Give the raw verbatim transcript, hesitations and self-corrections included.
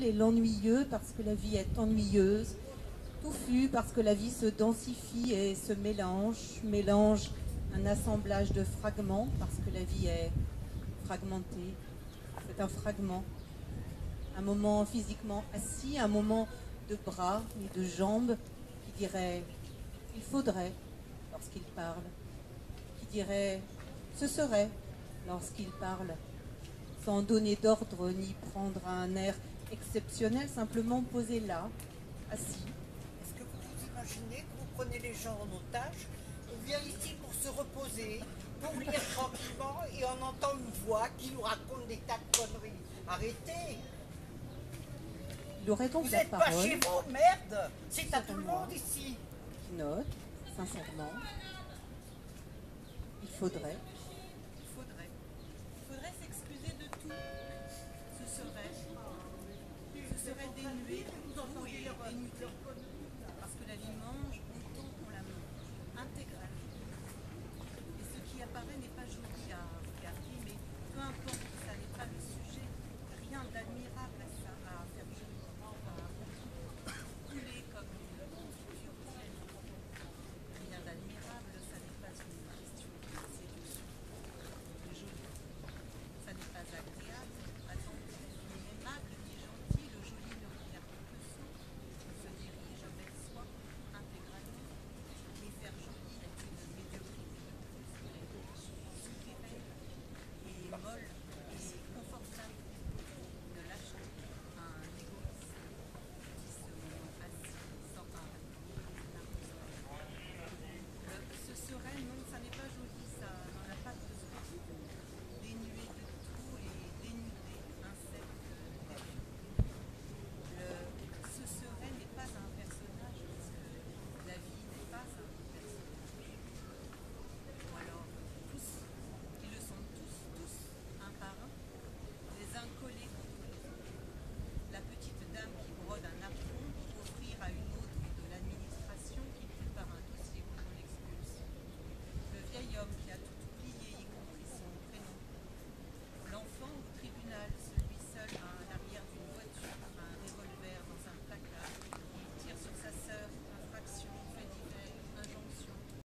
nul et l'ennuyeux parce que la vie est ennuyeuse, touffu parce que la vie se densifie et se mélange, mélange un assemblage de fragments parce que la vie est fragmentée. C'est un fragment, un moment physiquement assis, un moment de bras et de jambes qui dirait « il faudrait » lorsqu'il parle, qui dirait « ce serait » lorsqu'il parle, sans donner d'ordre ni prendre un air exceptionnel, simplement posé là, assis. Est-ce que vous vous imaginez que vous prenez les gens en otage? On vient ici pour se reposer, pour lire tranquillement et on entend une voix qui nous raconte des tas de conneries. Arrêtez! Il aurait donc Vous la n'êtes pas parole, chez vous, merde! C'est à tout le monde ici! qui note, sincèrement, il faudrait. Il faudrait. Il faudrait s'excuser de tout. Ce serait. Ce serait dénué de tout et dénudé. Parce que la vie mange autant qu'on la mange, intégralement. Et ce qui apparaît n'est pas joli à regarder, mais peu importe.